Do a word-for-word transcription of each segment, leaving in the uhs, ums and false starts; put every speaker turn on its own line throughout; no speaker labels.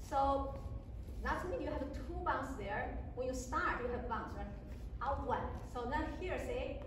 So that means you have two bounce there. When you start, you have bounce, right? Out one. So now here, say,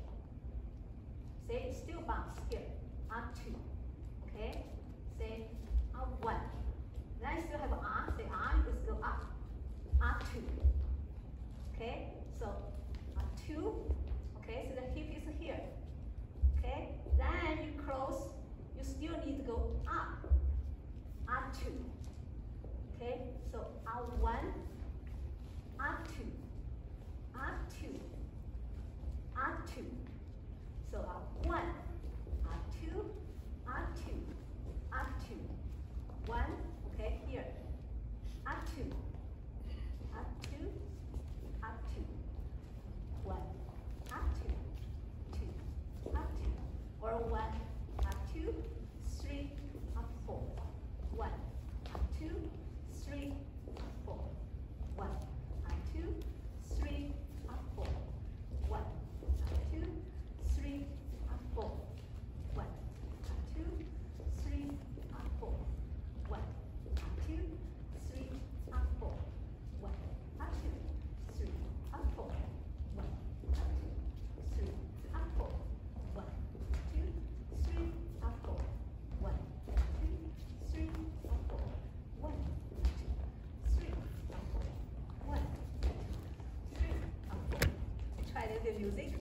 say still bounce here. Out two. Okay? Say out one. Then you still have arm. Say arm is go up. Out two. Okay? So out two. Okay? So the hip is here. Okay? Then you close. You still need to go up. Out two. Okay? So out one. Out two. Out two. Out two. So out one. Out two. Out two. Out two. One. Okay, here. Out two. Out two. Out two. One. Out two. Two. Out two. Or one. Out two. Three. Out four. One.